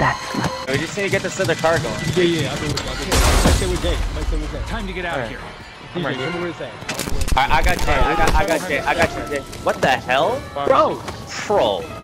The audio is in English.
That's my... We just need to get this other car going. Yeah, I'll do it. Might stay with Jay. Time to get out of here. DJ, tell me where it's at. I got Jay. I got Jay. What the hell? Bro.